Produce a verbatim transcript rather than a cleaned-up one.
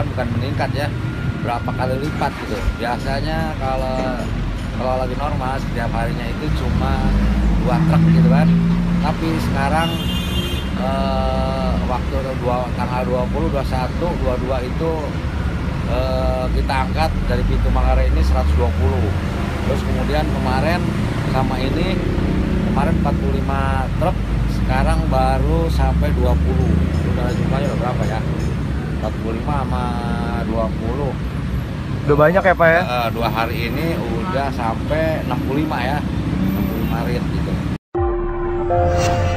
bukan meningkat ya, berapa kali lipat gitu. Biasanya kalau kalau lagi normal setiap harinya itu cuma dua truk gitu kan. Tapi sekarang eh, waktu dua, tanggal dua puluh, dua puluh satu, dua puluh dua itu eh, kita angkat dari pintu Manggarai ini seratus dua puluh. Terus kemudian kemarin sama ini kemarin empat puluh lima truk, sekarang baru sampai dua puluh. Udah jumlahnya udah berapa ya? empat puluh lima sama dua puluh. Udah banyak ya Pak ya? Uh, dua hari ini udah sampai enam puluh lima ya. enam puluh lima rit gitu.